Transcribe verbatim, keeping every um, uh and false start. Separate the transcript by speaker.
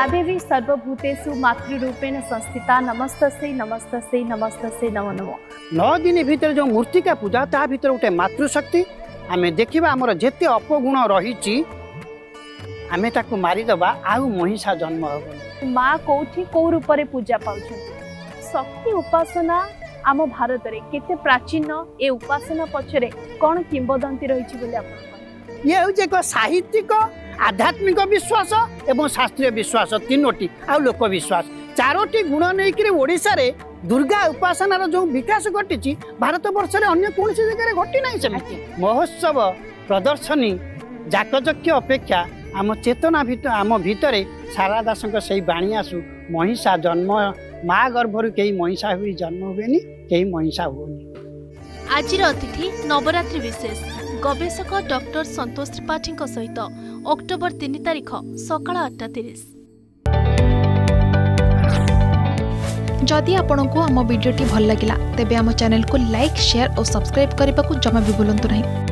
Speaker 1: या देवी सर्वभूतेषु मातृरूपेण संस्थिता नमस्तस्यै नमस्तस्यै नमस्तस्यै नमो नमो।
Speaker 2: नौ दिन भीतर जो मूर्तिका पूजा ता भीतर गोटे मातृशक्ति आमे देखिबा हमर जेते अपगुण रहिछि आमे ताकू मारिदबा आउ महिषा जन्म हो।
Speaker 1: माँ कोठी को रूप रे पूजा पाउछथि शक्ति उपासना आम भारत रे केते प्राचीन ए उपासना पछरे कोन किंबदंती रहिछि बोले आपण
Speaker 2: ये होजे को साहित्यिक आध्यात्मिक विश्वास एवं शास्त्रीय विश्वास तीनोटी आ लोक विश्वास चारोटी गुण नहीं ओडिशा रे दुर्गा उपासनार जो विकास घटी भारत वर्ष रे अन्य कौन जगह घटी ना सेमती महोत्सव प्रदर्शनी जाकजक्य अपेक्षा आम चेतना भितर आम भितर सारा दास से बाणी आसु महिषा जन्म माँ गर्भर कई महिषा हुई जन्म हुए कई महिषा हुए।
Speaker 3: आज अतिथि नवरात्रि विशेष गवेषक डॉक्टर संतोष त्रिपाठी सहित अक्टोबर तीन तारिख सकाळ आठटा तीस।
Speaker 4: जदि आपंक आम भिडी भल लगा तेब आम चैनल को लाइक शेयर और सब्सक्राइब करने को जमा भी भूलु नहीं।